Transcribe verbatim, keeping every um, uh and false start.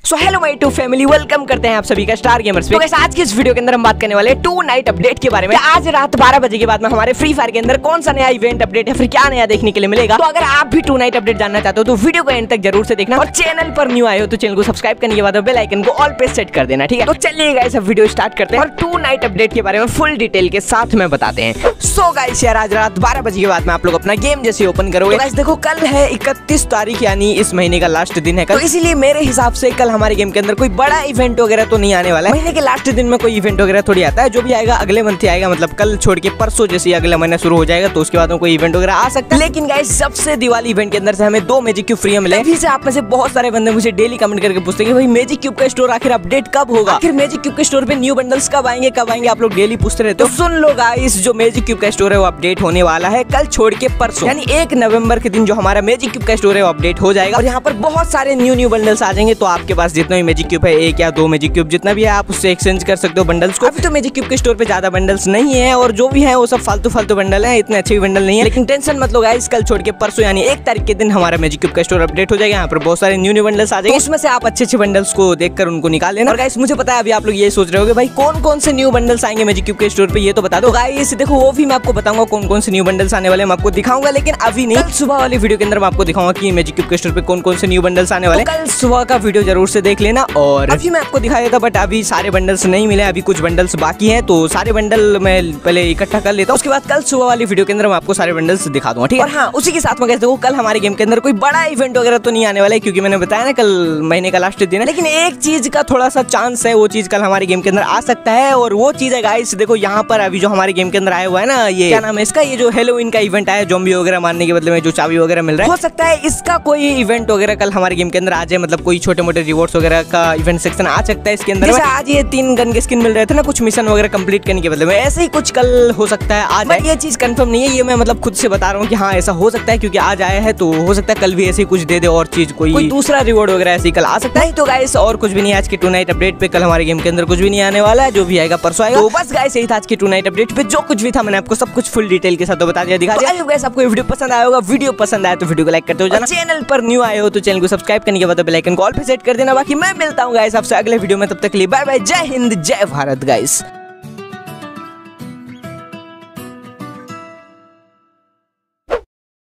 So hello my two family, welcome करते हैं आप सभी का स्टार गेमर्स पे। तो आज की इस वीडियो के अंदर हम बात करने वाले हैं टू नाइट अपडेट के बारे में। आज रात बारह बजे के बाद में हमारे फ्री फायर के अंदर कौन सा नया इवेंट अपडेट है, फिर क्या नया देखने के लिए मिलेगा। तो अगर आप भी टू नाइट अपडेट जानना चाहते हो तो वीडियो को एंड तक जरूर से देखना, और चैनल पर न्यू आए हो तो चैनल को सब्सक्राइब करने के बाद बेल आइकन को ऑल पे सेट कर देना, ठीक है। तो चलिए गाइस अब वीडियो स्टार्ट करते हैं और टू नाइट अपडेट के बारे में फुल डिटेल के साथ में बताते हैं। सो गाइस यार आज रात बारह बजे के बाद में आप लोग अपना गेम जैसे ओपन करोगे, गाइस देखो कल है इकतीस तारीख, यानी इस महीने का लास्ट दिन है कल, तो इसीलिए मेरे हिसाब से कल हमारे गेम के अंदर कोई बड़ा इवेंट वगैरह तो नहीं आने वाला है। महीने के लास्ट दिन में कोई इवेंट वगैरह थोड़ी आता है, जो भी आएगा अगले मंथ ही आएगा, मतलब कल छोड़ के परसों जैसे अगला महीना शुरू हो जाएगा तो उसके बाद में कोई इवेंट वगैरह आ सकता है। लेकिन गाइस सबसे दिवाली इवेंट के अंदर से हमें दो मैजिक क्यूब फ्री मिले। फिर से आप में से बहुत सारे बंदे मुझे डेली कमेंट करके पूछते हैं कि भाई मैजिक क्यूब का स्टोर आखिर अपडेट कब होगा, आखिर मैजिक क्यूब के स्टोर पे न्यू बंडल्स कब आएंगे कब आएंगे, आप लोग डेली पूछते रहते हो। तो सुन लो गाइस, जो मैजिक क्यूब का स्टोर है वो अपडेट होने वाला है कल छोड़ के परसों, यानी एक नवंबर के दिन जो हमारा मैजिक क्यूब का स्टोर है वो अपडेट हो जाएगा, और यहाँ पर बहुत सारे न्यू न्यू बंडल्स आ जाएंगे। तो आपके पास जितना भी मैजिक क्यूब है, एक या दो मैजिक क्यूब जितना भी है, आप उससे एक्सचेंज कर सकते हो बंडल्स को। अभी तो मैजिक क्यूब के स्टोर पे ज्यादा बंडल्स नहीं है, और जो भी है वो सब फालतू फालतू बंडल है, इतने अच्छे भी बंडल नहीं है। लेकिन टेंशन मत लो गाइस, कल छोड़ के परसों यानी एक तारीख के दिन हमारा मैजिक क्यूब का स्टोर अपडेट हो जाएगा। यहाँ पर बहुत सारे न्यू न्यू बंडल्स आ जाएंगे, उसमें से आप अच्छे अच्छे बंडल्स को देखकर उनको निकाल लेना। और गाइस मुझे पता है अभी आप लोग ये सोच रहे होगे भाई कौन कौन से न्यू बंडल्स आएंगे मैजिक क्यूब के स्टोर पे, ये तो बता दो। गाइस देखो वो भी मैं आपको बताऊंगा कौन कौन से न्यू बंडल्स आने वाले, मैं आपको दिखाऊंगा, लेकिन अभी नहीं, कल सुबह वाली वीडियो के अंदर मैं आपको दिखाऊंगा कि मैजिक क्यूब के स्टोर पे कौन कौन से न्यू बंडल्स आने वाले। कल सुबह का वीडियो जरूर से देख लेना। और अभी मैं आपको दिखा देता, बट अभी सारे बंडल्स नहीं मिले, अभी कुछ बंडल्स बाकी हैं, तो सारे बंडल मैं पहले इकट्ठा कर लेता हूँ, उसके बाद कल सुबह वाली वीडियो के अंदर मैं आपको सारे बंडल्स दिखा दूंगा, ठीक है। और हाँ, उसी के साथ में कहते हो कल हमारे गेम के अंदर कोई बड़ा इवेंट वगैरह तो नहीं आने वाला है, क्योंकि मैंने बताया ना कल महीने का लास्ट दिन है। लेकिन एक चीज का थोड़ा सा चांस है, वो चीज कल हमारे गेम के अंदर आ सकता है, और वो चीज है गाइस देखो यहाँ पर अभी जो हमारे गेम के अंदर आया हुआ है ना, ये क्या नाम है इसका, ये जो हेलोवीन का इवेंट आया, ज़ॉम्बी वगैरह मारने के बदले में जो चाबी वगैरह मिल रहा है, हो सकता है इसका कोई इवेंट वगैरह कल हमारे गेम के अंदर आ जाए, मतलब कोई छोटे मोटे रिवॉर्ड्स वगैरह का इवेंट सेक्शन आ सकता है इसके अंदर। जैसे आज ये तीन गन के स्किन मिल रहे थे ना कुछ मिशन वगैरह कंप्लीट करने के बदले में, ऐसे ही कुछ कल हो सकता है आ जाए। ये चीज कंफर्म नहीं है, ये मैं मतलब खुद से बता रहा हूँ कि हाँ ऐसा हो सकता है, क्योंकि आज आया है तो हो सकता है कल भी ऐसे ही कुछ दे दे, और चीज कोई, कोई दूसरा रिवॉर्ड वगैरह ऐसे ही कल आ सकता है। तो गाइस और कुछ भी नहीं आज के टू नाइट अपडेट पे, कल हमारे गेम के अंदर कुछ भी नहीं आने वाला है, जो भी आएगा परसों आएगा। तो बस गाइस यही था आज के टू नाइट अपडेट पे, जो कुछ भी था मैंने आपको सब कुछ फुल डिटेल के साथ बता दिया, दिखा दिया। गाइस आपको वीडियो पसंद आया होगा, वीडियो पसंद आया तो वीडियो को लाइक करते हो जाना, चैनल पर न्यू आए हो तो चैनल को सब्सक्राइब करने के बाद बेल आइकन को ऑल पे सेट कर देना। बाकी मैं मिलता हूँ गाइस आपसे अगले वीडियो में, तब तक के लिए बाय बाय, जय हिंद जय भारत गाइस।